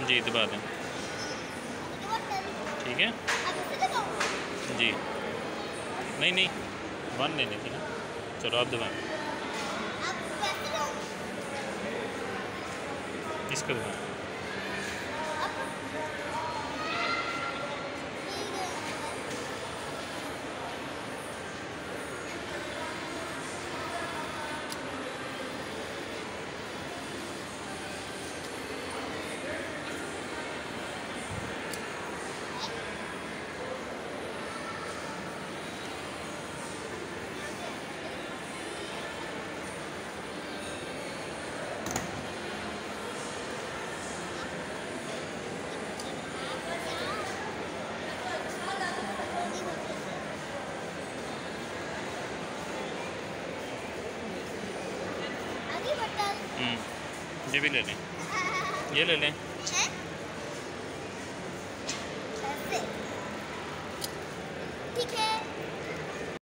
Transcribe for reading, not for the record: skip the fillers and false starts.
जी दबा दें। ठीक है जी। नहीं नहीं, 1 लेनी थी ना। चलो आप दबाएं, इसको दबाएं। ये भी ले लें, ये ले लें। ठीक है।